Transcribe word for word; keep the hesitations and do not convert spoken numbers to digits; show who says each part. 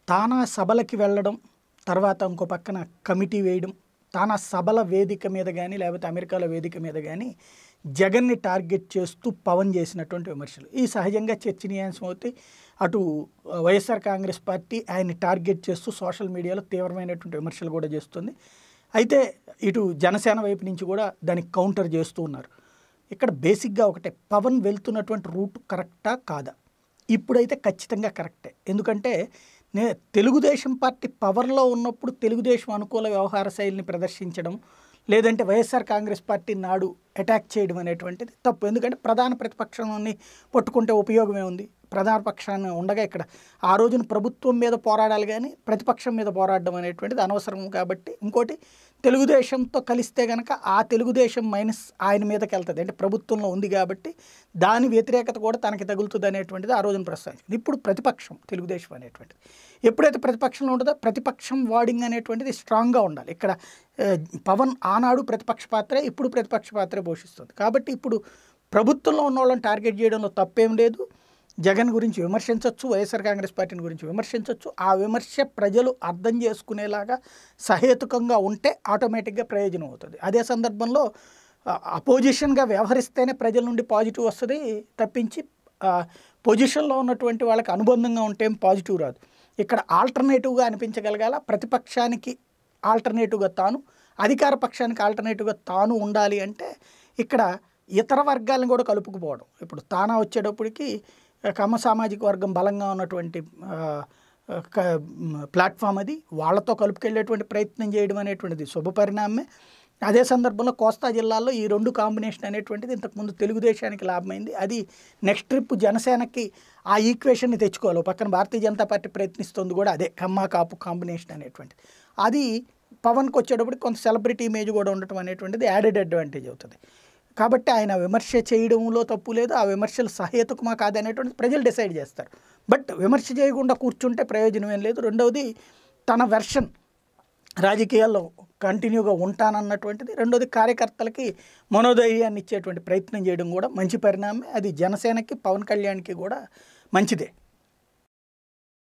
Speaker 1: తానా సభలకి వెళ్ళడం, తర్వాత ఇంకో పక్కన కమిటీ వేయడం, తానా సభల వేదిక మీద గానీ, లేకపోతే అమెరికాలో వేదిక మీద గానీ జగన్‌ని టార్గెట్ చేస్తూ పవన్ చేసినటువంటి విమర్శలు. ఈ సహజంగా చర్చనీయాంశం అవుతాయి. అటు వైఎస్ఆర్ కాంగ్రెస్ పార్టీ ఆయన్ని టార్గెట్ చేస్తూ సోషల్ మీడియాలో తీవ్రమైనటువంటి విమర్శలు కూడా చేస్తుంది. అయితే ఇటు జనసేన వైపు నుంచి కూడా దానికి కౌంటర్ చేస్తూ ఉన్నారు. ఇక్కడ బేసిక్‌గా ఒకటే, పవన్ వెళ్తున్నటువంటి రూట్ కరెక్టా కాదా? ఇప్పుడైతే ఖచ్చితంగా కరెక్టే. ఎందుకంటే నే తెలుగుదేశం పార్టీ పవర్‌లో ఉన్నప్పుడు తెలుగుదేశం అనుకూల వ్యవహార శైలిని ప్రదర్శించడం, లేదంటే వైఎస్ఆర్ కాంగ్రెస్ పార్టీ నాడు అటాక్ చేయడం అనేటువంటిది తప్పు. ఎందుకంటే ప్రధాన ప్రతిపక్షాన్ని పట్టుకుంటే ఉపయోగం ఏముంది? ప్రధాన పక్షాన్ని ఉండగా ఇక్కడ ఆ రోజున ప్రభుత్వం మీద పోరాడాలి కానీ ప్రతిపక్షం మీద పోరాడడం అనేటువంటిది అనవసరం. కాబట్టి ఇంకోటి, తెలుగుదేశంతో కలిస్తే కనుక ఆ తెలుగుదేశం మైనస్ ఆయన మీదకి వెళ్తుంది. అంటే ప్రభుత్వంలో ఉంది కాబట్టి దాని వ్యతిరేకత కూడా తనకి తగులుతుంది అనేటువంటిది ఆ రోజున ప్రస్తావించింది. ఇప్పుడు ప్రతిపక్షం తెలుగుదేశం అనేటువంటిది ఎప్పుడైతే ప్రతిపక్షంలో ఉంటుందో ప్రతిపక్షం వార్డింగ్ అనేటువంటిది స్ట్రాంగ్గా ఉండాలి. ఇక్కడ పవన్ ఆనాడు ప్రతిపక్ష పాత్రే, ఇప్పుడు ప్రతిపక్ష పాత్రే పోషిస్తుంది. కాబట్టి ఇప్పుడు ప్రభుత్వంలో ఉన్న వాళ్ళని టార్గెట్ చేయడంలో తప్పేం లేదు. జగన్ గురించి విమర్శించవచ్చు, వైఎస్ఆర్ కాంగ్రెస్ పార్టీని గురించి విమర్శించవచ్చు. ఆ విమర్శ ప్రజలు అర్థం చేసుకునేలాగా సహేతుకంగా ఉంటే ఆటోమేటిక్గా ప్రయోజనం అవుతుంది. అదే సందర్భంలో అపోజిషన్గా వ్యవహరిస్తేనే ప్రజల నుండి పాజిటివ్ వస్తుంది తప్పించి పొజిషన్లో ఉన్నటువంటి వాళ్ళకి అనుబంధంగా ఉంటే పాజిటివ్ రాదు. ఇక్కడ ఆల్టర్నేటివ్గా అనిపించగలగాల, ప్రతిపక్షానికి ఆల్టర్నేటివ్గా తాను, అధికార పక్షానికి ఆల్టర్నేటివ్గా తాను ఉండాలి. అంటే ఇక్కడ ఇతర వర్గాలను కూడా కలుపుకుపోవడం. ఇప్పుడు తానా వచ్చేటప్పటికి కమ్మ సామాజిక వర్గం బలంగా ఉన్నటువంటి ప్లాట్ఫామ్ అది, వాళ్ళతో కలుపుకెళ్ళేటువంటి ప్రయత్నం చేయడం అనేటువంటిది శుభపరిణామమే. అదే సందర్భంలో కోస్తా జిల్లాల్లో ఈ రెండు కాంబినేషన్ అనేటువంటిది ఇంతకుముందు తెలుగుదేశానికి లాభమైంది. అది నెక్స్ట్ ట్రిప్ జనసేనకి ఆ ఈక్వేషన్ని తెచ్చుకోవాలి. పక్కన భారతీయ జనతా పార్టీ ప్రయత్నిస్తుంది కూడా అదే, కమ్మ కాపు కాంబినేషన్ అనేటువంటిది. అది పవన్కి వచ్చేటప్పటికి కొంత సెలబ్రిటీ ఇమేజ్ కూడా ఉండటం అనేటువంటిది యాడెడ్ అడ్వాంటేజ్ అవుతుంది. కాబట్టి ఆయన విమర్శ చేయడంలో తప్పు లేదు. ఆ విమర్శలు సహేతుకమా కాదనేటువంటి ప్రజలు డిసైడ్ చేస్తారు. బట్ విమర్శ చేయకుండా కూర్చుంటే ప్రయోజనం ఏం లేదు. రెండవది, తన వెర్షన్ రాజకీయాల్లో కంటిన్యూగా ఉంటానన్నటువంటిది. రెండోది, కార్యకర్తలకి మనోధైర్యాన్ని ఇచ్చేటువంటి ప్రయత్నం చేయడం కూడా మంచి పరిణామమే. అది జనసేనకి, పవన్ కళ్యాణ్కి కూడా మంచిదే.